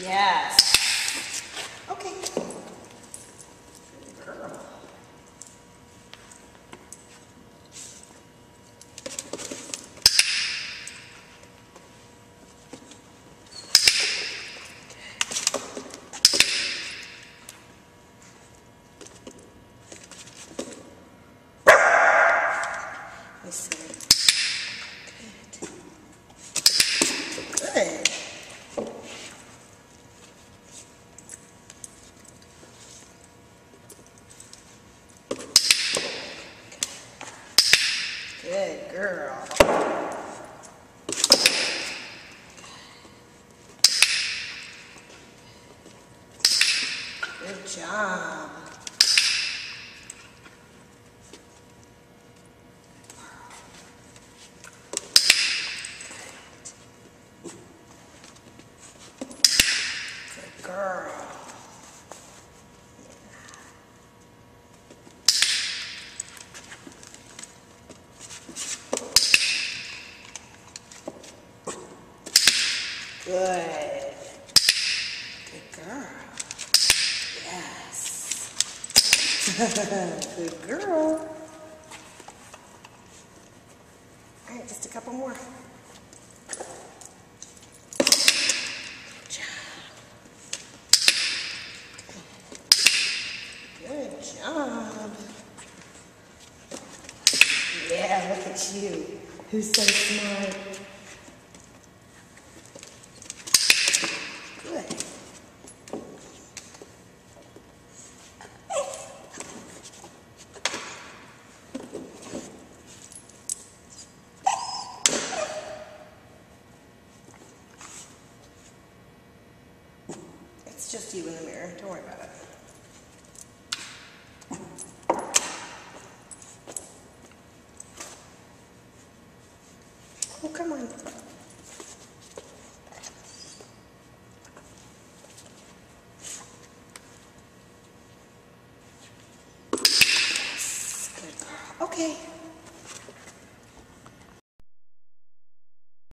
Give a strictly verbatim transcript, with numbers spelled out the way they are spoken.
Yes. Okay. Good girl. Let's see. Good. Good. Good girl. Good job. Good girl. Good. Good girl. Yes. Good girl. All right, just a couple more. Good job. Good job. Yeah, look at you. Who's so smart? Good. It's just you in the mirror. Don't worry about it. Oh, come on. Yes, good girl. Okay.